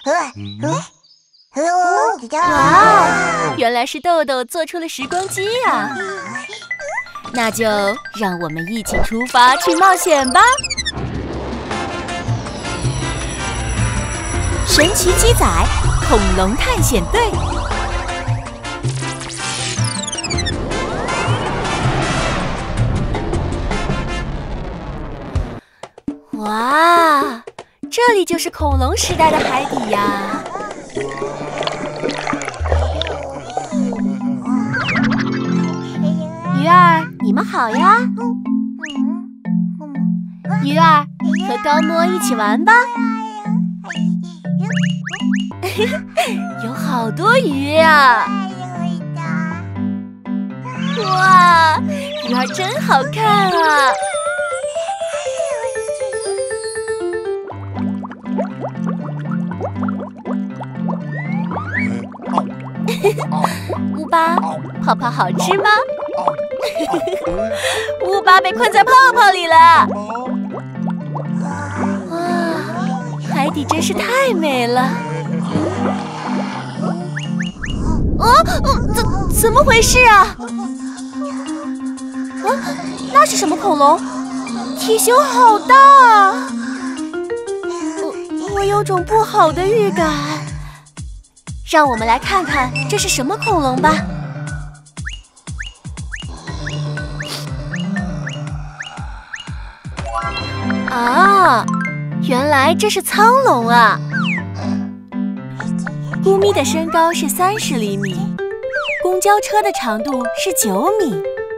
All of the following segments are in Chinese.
哇，原来是豆豆做出了时光机呀！那就让我们一起出发去冒险吧！神奇鸡仔恐龙探险队。哇，这里就是恐龙时代的海底呀！鱼儿，你们好呀！鱼儿，和高摸一起玩吧。有好多鱼呀！哇，鱼儿真好看啊！乌巴，泡泡好吃吗？乌巴被困在泡泡里了。哇，海底真是太美了。怎么回事啊？那是什么恐龙？体型好大啊！我有种不好的预感。让我们来看看这是什么恐龙吧。啊，原来这是苍龙啊！咕咪的身高是30厘米，公交车的长度是9米，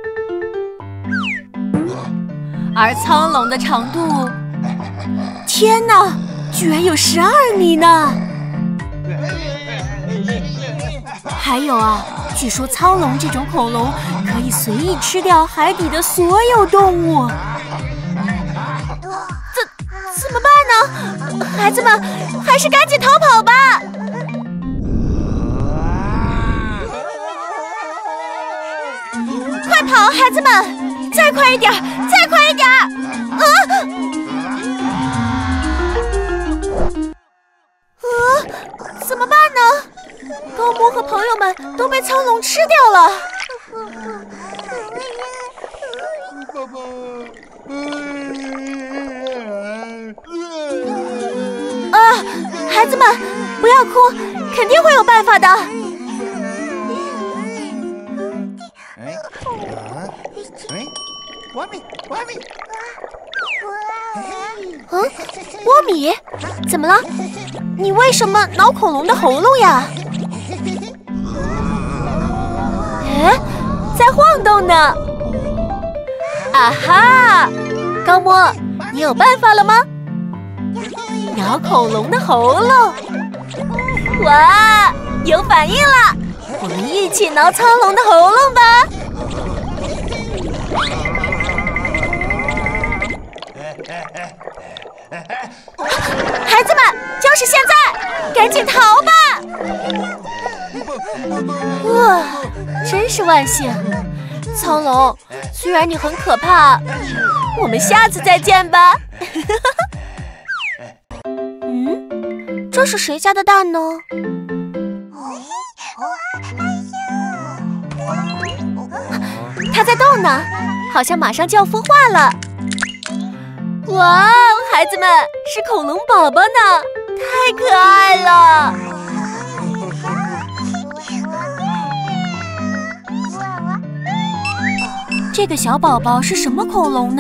而苍龙的长度，天哪，居然有12米呢！还有啊，据说苍龙这种恐龙可以随意吃掉海底的所有动物。怎么办呢？孩子们，还是赶紧逃跑吧！快跑，孩子们！再快一点，再快一点！怎么办呢？高摸和朋友们都被苍龙吃掉了。孩子们，不要哭，肯定会有办法的。波米，怎么了？你为什么挠恐龙的喉咙呀？在晃动呢。啊哈，高摸，你有办法了吗？挠恐龙的喉咙，哇，有反应了！我们一起挠苍龙的喉咙吧！孩子们，就是现在，赶紧逃吧！哇，真是万幸！苍龙，虽然你很可怕，我们下次再见吧。这是谁家的蛋呢？它在动呢，好像马上就要孵化了。哇，孩子们，是恐龙宝宝呢，太可爱了！这个小宝宝是什么恐龙呢？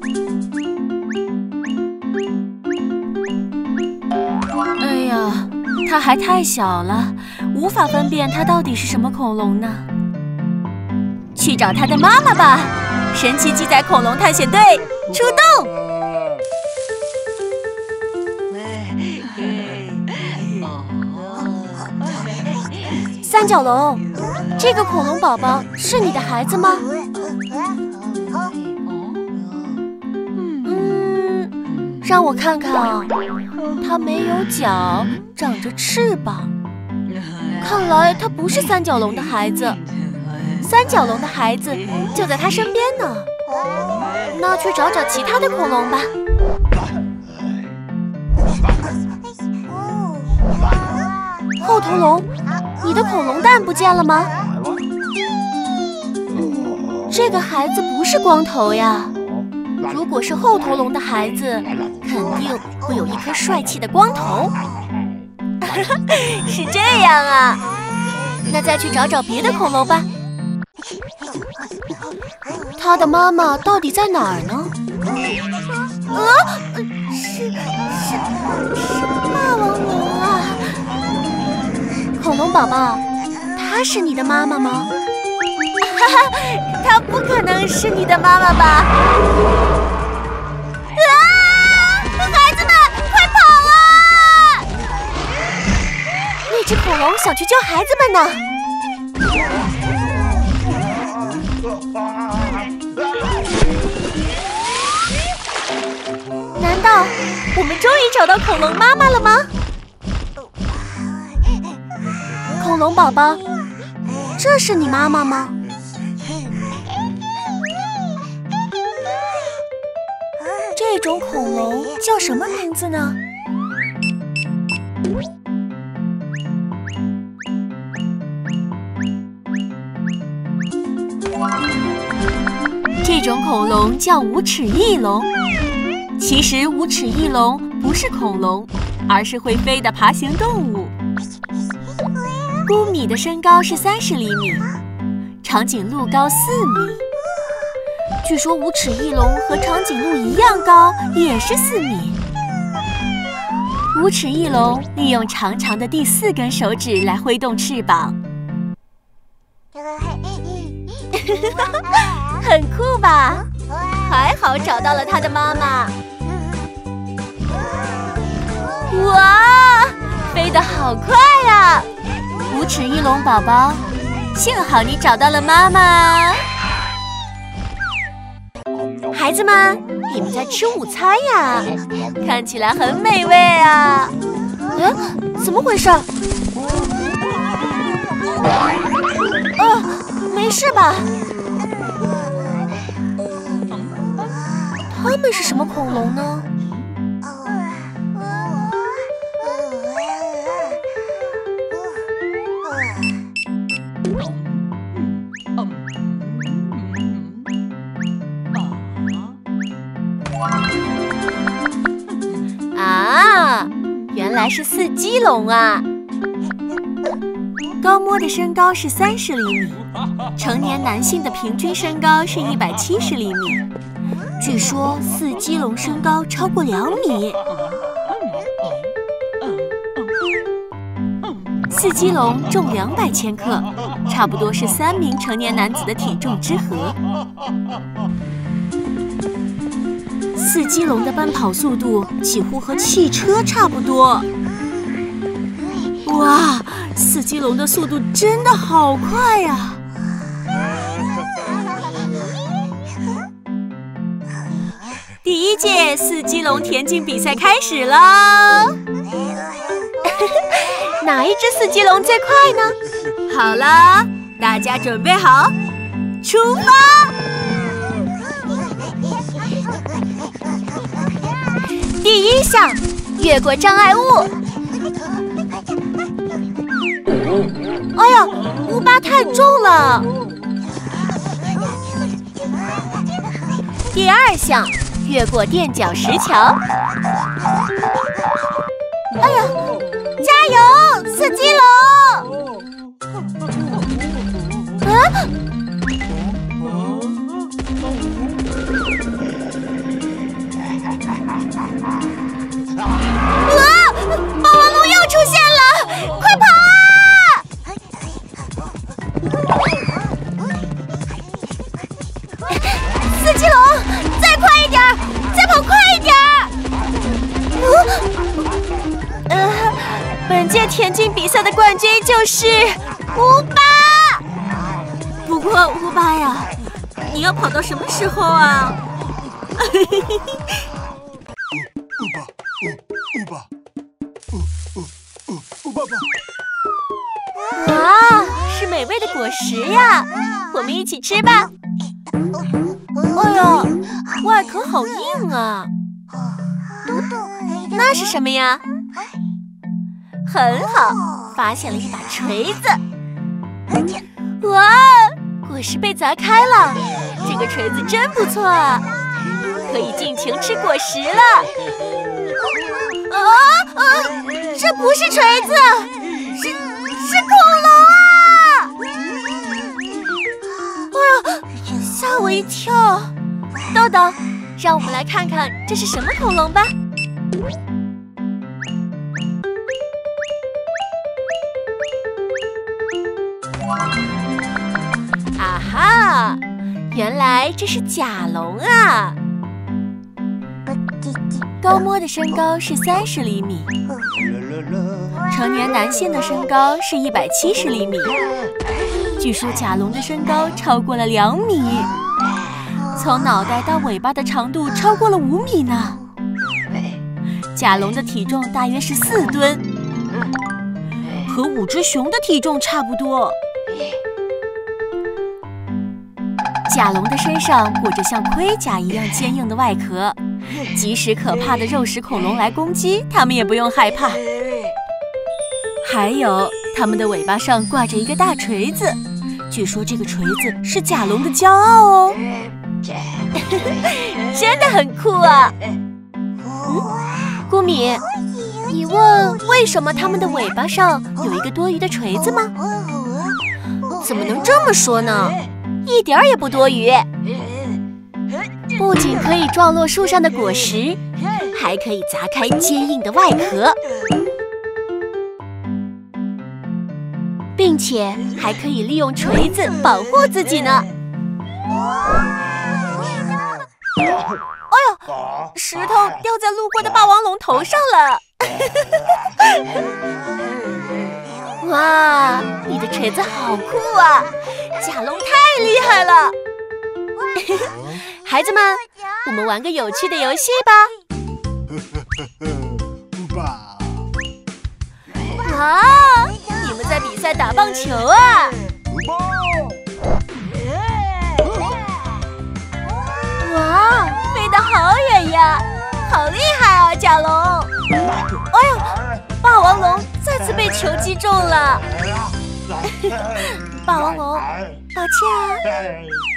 哎呀，它还太小了，无法分辨它到底是什么恐龙呢。去找它的妈妈吧！神奇鸡仔恐龙探险队出动！三角龙，这个恐龙宝宝是你的孩子吗？让我看看啊，它没有脚，长着翅膀，看来它不是三角龙的孩子。三角龙的孩子就在它身边呢。那去找找其他的恐龙吧。 后头龙，你的恐龙蛋不见了吗？这个孩子不是光头呀。如果是后头龙的孩子，肯定会有一颗帅气的光头。是这样啊，那再去找找别的恐龙吧。他的妈妈到底在哪儿呢？是霸王龙啊！恐龙宝宝，她是你的妈妈吗？哈哈，她不可能是你的妈妈吧？啊！孩子们，快跑啊！那只恐龙想去救孩子们呢。难道我们终于找到恐龙妈妈了吗？恐龙宝宝，这是你妈妈吗？这种恐龙叫什么名字呢？这种恐龙叫无齿翼龙。其实无齿翼龙不是恐龙，而是会飞的爬行动物。孤米的身高是30厘米，长颈鹿高4米。据说无齿翼龙和长颈鹿一样高，也是4米。无齿翼龙利用长长的第4根手指来挥动翅膀，很酷吧？还好找到了它的妈妈。哇，飞得好快呀！无齿翼龙宝宝，幸好你找到了妈妈。孩子们，你们在吃午餐呀？看起来很美味啊！怎么回事？没事吧？他们是什么恐龙呢？原来是四脊龙啊！高摸的身高是30厘米，成年男性的平均身高是170厘米。据说四脊龙身高超过2米。四脊龙重200千克，差不多是3名成年男子的体重之和。四脊龙的奔跑速度几乎和汽车差不多。哇，四脊龙的速度真的好快呀！第1届四脊龙田径比赛开始了。哪一只四脊龙最快呢？好了，大家准备好，出发！第1项，越过障碍物。哎呀，乌巴太重了。第2项，越过垫脚石桥。哎呀，加油，四脊龙！霸王龙又出现了，快跑啊！四脊龙，再快一点，再跑快一点！本届田径比赛的冠军就是乌巴。不过乌巴呀，你要跑到什么时候啊？哇，是美味的果实呀！我们一起吃吧。哎呀，外壳好硬啊！那是什么呀？ 很好，发现了一把锤子。哇，果实被砸开了，这个锤子真不错啊，可以尽情吃果实了。这不是锤子，是恐龙啊！哎呀，吓我一跳！豆豆，让我们来看看这是什么恐龙吧。啊哈，原来这是甲龙啊！高摸的身高是30厘米，成年男性的身高是170厘米。据说甲龙的身高超过了2米，从脑袋到尾巴的长度超过了5米呢。甲龙的体重大约是4吨，和5只熊的体重差不多。甲龙的身上裹着像盔甲一样坚硬的外壳，即使可怕的肉食恐龙来攻击，它们也不用害怕。还有，它们的尾巴上挂着一个大锤子，据说这个锤子是甲龙的骄傲哦。真的很酷啊！顾米，你问为什么它们的尾巴上有一个多余的锤子吗？怎么能这么说呢？一点儿也不多余。不仅可以撞落树上的果实，还可以砸开坚硬的外壳，并且还可以利用锤子保护自己呢。哎呦，石头掉在路过的霸王龙头上了！哇，你的锤子好酷啊！甲龙太厉害了！孩子们，我们玩个有趣的游戏吧！哇，你们在比赛打棒球啊！哇，飞得好远呀，好厉害啊，甲龙！哎呦，霸王龙再次被球击中了。霸王龙，抱歉啊。